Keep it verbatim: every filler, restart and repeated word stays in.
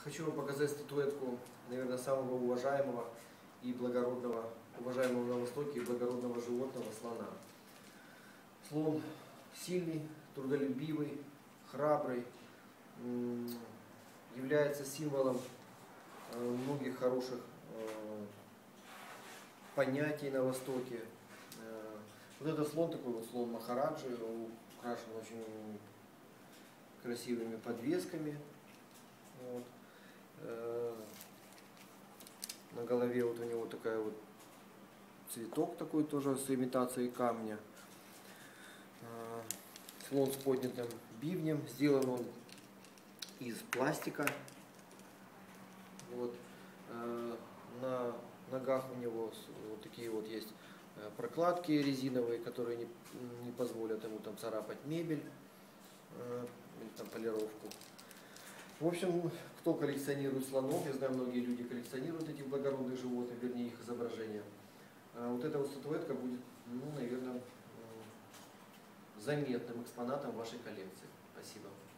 Хочу вам показать статуэтку, наверное, самого уважаемого и благородного, уважаемого на Востоке и благородного животного слона. Слон сильный, трудолюбивый, храбрый, является символом многих хороших понятий на Востоке. Вот этот слон, такой вот слон Махараджи, украшен очень красивыми подвесками. Вот. На голове вот у него такая вот цветок такой тоже с имитацией камня. Слон с поднятым бивнем, сделан он из пластика. Вот. На ногах у него вот такие вот есть прокладки резиновые, которые не, не позволят ему там царапать мебель или там полировку. В общем, кто коллекционирует слонов, я знаю, многие люди коллекционируют этих благородных животных, вернее их изображения. Вот эта вот статуэтка будет, ну, наверное, заметным экспонатом вашей коллекции. Спасибо.